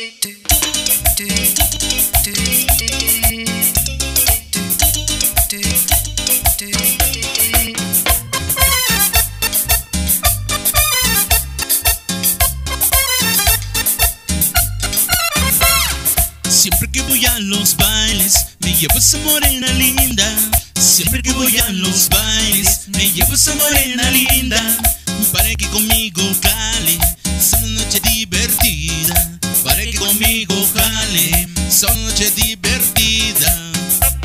Siempre que voy a los bailes, me llevo esa morena linda. Siempre que voy a los bailes, me llevo esa morena linda. Para que conmigo jale, sea una noche divertida. Para que conmigo jale, sea una noche divertida.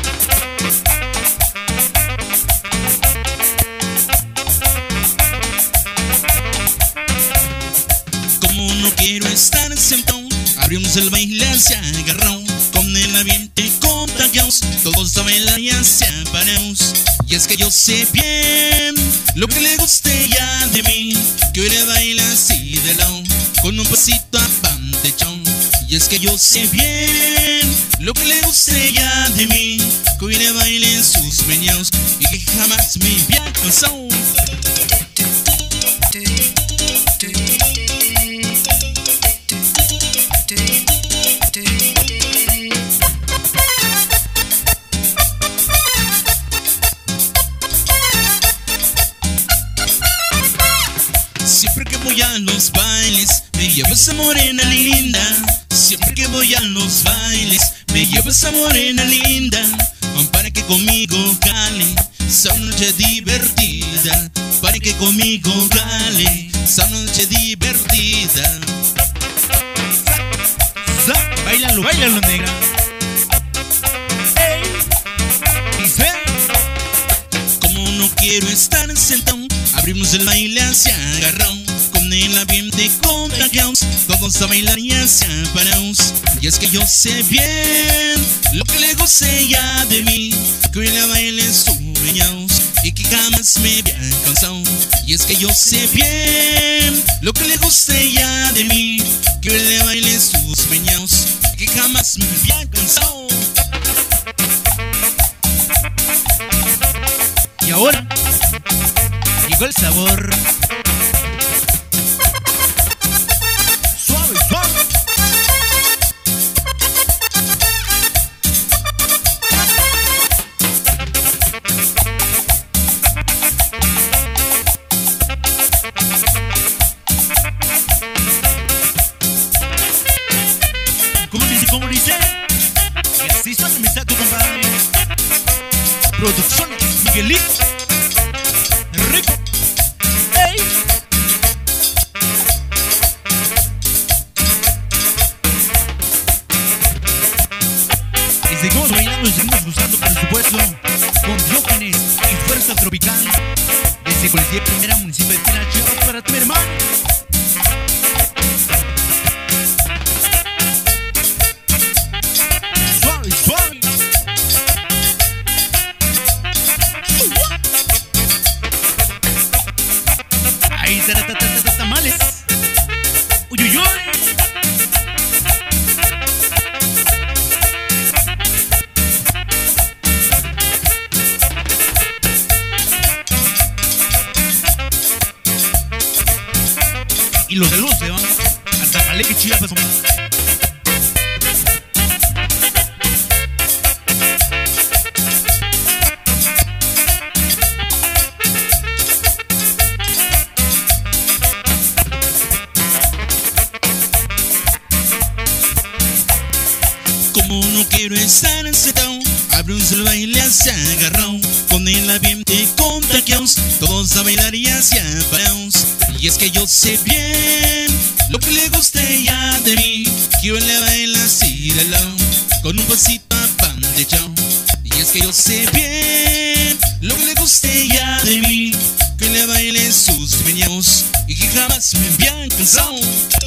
Como no quiero estar sentado, abrimos el baile hacia agarrón. Con el ambiente contagiados, todos a bailar y hacia parados. Y es que yo sé bien lo que le guste ya de mí, que hoy le baila así de lado, con un pasito a pan de chón. Y es que yo sé bien lo que le guste ya de mí, que hoy le baile en sus meñaos y que jamás me había cansado. Siempre que voy a los bailes, me llevo esa morena linda. Siempre que voy a los bailes, me llevo esa morena linda. Para que conmigo jale, sea una noche divertida. Para que conmigo jale, sea una noche divertida. Báilalo, báilalo, negra. Hey. Dice. Como no quiero estar sentado, abrimos el baile hacia agarrón. Con el ambiente contagiados, todos a bailar y hacia parados. Y es que yo sé bien lo que le guste ya de mí, que hoy la baile en sus meñaos y que jamás me había cansado. Y es que yo sé bien lo que le guste ya de mí, que hoy le baile en sus meñaos y que jamás me había cansado. Y ahora llegó el sabor. Suave, suave. ¿Cómo dice? ¿Cómo dice? Y así suena mi saco, compadre. Producciones Miguelito. Rico. Hey. Y seguimos bailando y seguimos gustando, por supuesto, con Diógenes y Fuerza Tropical, desde Policía Primera, municipio de Tierra Chiapas, para tu hermano. Suave, suave. Ahí tamales. Uy, uy, uy. Y los de luz se van hasta Paleque, Chiapas. Como no quiero estar sentado, abrimos el baile hacia agarrón. Con el ambiente contagiados, todos a bailar y hacia parados. Y es que yo sé bien lo que le guste ya de mí, que hoy le baila así de lado, con un pasito a pan de chao. Y es que yo sé bien lo que le guste ya de mí, que le baile sus meñaos y que jamás me habían cansado.